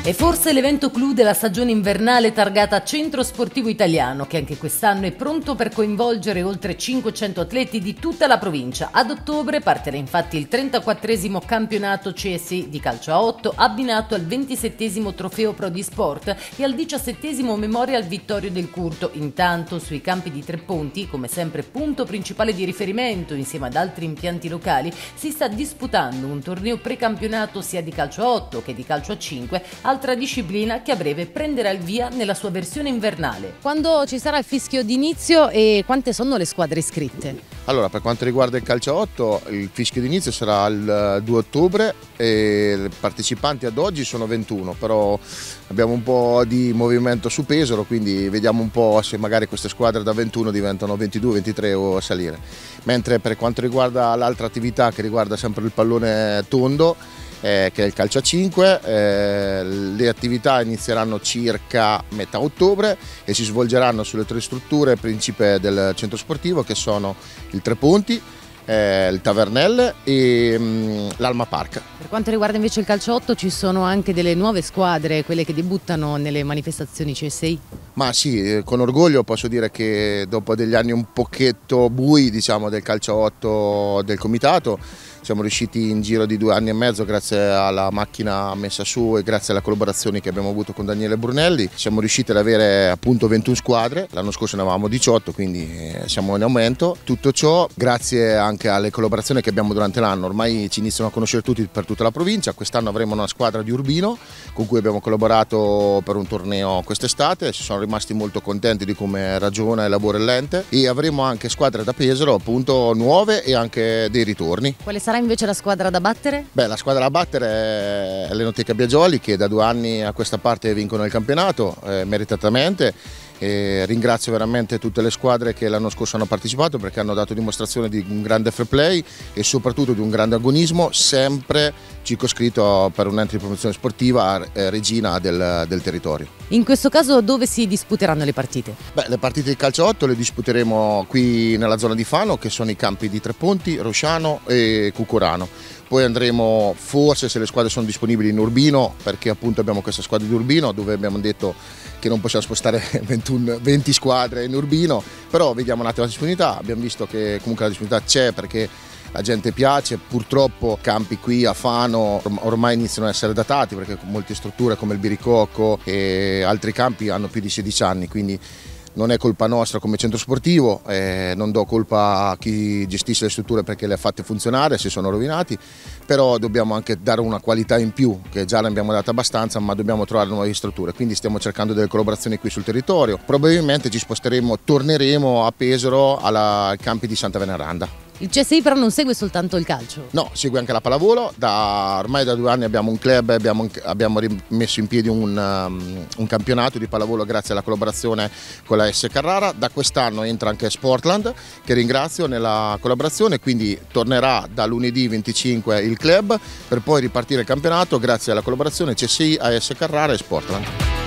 E forse l'evento clou della stagione invernale targata Centro Sportivo Italiano, che anche quest'anno è pronto per coinvolgere oltre 500 atleti di tutta la provincia. Ad ottobre partirà infatti il 34esimo campionato CSI di calcio a 8, abbinato al 27esimo trofeo Pro di Sport e al 17esimo Memorial Vittorio del Curto. Intanto sui campi di Treponti, come sempre punto principale di riferimento insieme ad altri impianti locali, si sta disputando un torneo precampionato sia di calcio a 8 che di calcio a 5, altra disciplina che a breve prenderà il via nella sua versione invernale. Quando ci sarà il fischio d'inizio e quante sono le squadre iscritte? Allora, per quanto riguarda il calcio a 8, il fischio d'inizio sarà il 2 ottobre e i partecipanti ad oggi sono 21, però abbiamo un po' di movimento su Pesaro, quindi vediamo un po' se magari queste squadre da 21 diventano 22, 23 o salire. Mentre per quanto riguarda l'altra attività che riguarda sempre il pallone tondo, che è il calcio a 5, le attività inizieranno circa metà ottobre e si svolgeranno sulle tre strutture principe del centro sportivo, che sono il Treponti, il Tavernelle e l'Alma Park. Per quanto riguarda invece il calcio 8 ci sono anche delle nuove squadre, quelle che debuttano nelle manifestazioni CSI? Ma sì, con orgoglio posso dire che dopo degli anni un pochetto bui, diciamo, del calcio 8 del comitato, siamo riusciti in giro di 2 anni e mezzo, grazie alla macchina messa su e grazie alle collaborazioni che abbiamo avuto con Daniele Brunelli, siamo riusciti ad avere appunto 21 squadre. L'anno scorso ne avevamo 18, quindi siamo in aumento. Tutto ciò grazie anche alle collaborazioni che abbiamo durante l'anno. Ormai ci iniziano a conoscere tutti per tutta la provincia. Quest'anno avremo una squadra di Urbino con cui abbiamo collaborato per un torneo quest'estate, si sono rimasti molto contenti di come ragiona e lavora l'ente, e avremo anche squadre da Pesaro appunto nuove e anche dei ritorni. Quale sarà invece la squadra da battere? Beh, la squadra da battere è l'Enoteca Biagioli, che da 2 anni a questa parte vincono il campionato meritatamente. E ringrazio veramente tutte le squadre che l'anno scorso hanno partecipato, perché hanno dato dimostrazione di un grande fair play e soprattutto di un grande agonismo, sempre circoscritto per un ente di promozione sportiva regina del territorio. In questo caso dove si disputeranno le partite? Beh, le partite di calcio 8 le disputeremo qui nella zona di Fano, che sono i campi di Treponti, Rosciano e Cucurano. Poi andremo, forse se le squadre sono disponibili, in Urbino, perché appunto abbiamo questa squadra di Urbino dove abbiamo detto che non possiamo spostare 20 squadre in Urbino, però vediamo un attimo la disponibilità. Abbiamo visto che comunque la disponibilità c'è, perché la gente piace. Purtroppo campi qui a Fano ormai iniziano ad essere datati, perché molte strutture come il Biricocco e altri campi hanno più di 16 anni, quindi non è colpa nostra come centro sportivo, non do colpa a chi gestisce le strutture perché le ha fatte funzionare, si sono rovinati, però dobbiamo anche dare una qualità in più, che già ne abbiamo data abbastanza, ma dobbiamo trovare nuove strutture, quindi stiamo cercando delle collaborazioni qui sul territorio. Probabilmente ci sposteremo, torneremo a Pesaro ai campi di Santa Veneranda. Il CSI però non segue soltanto il calcio? No, segue anche la pallavolo. Ormai da 2 anni abbiamo un club, abbiamo rimesso in piedi un campionato di pallavolo grazie alla collaborazione con la S Carrara. Da quest'anno entra anche Sportland, che ringrazio nella collaborazione, quindi tornerà da lunedì 25 il club per poi ripartire il campionato grazie alla collaborazione CSI, AS Carrara e Sportland.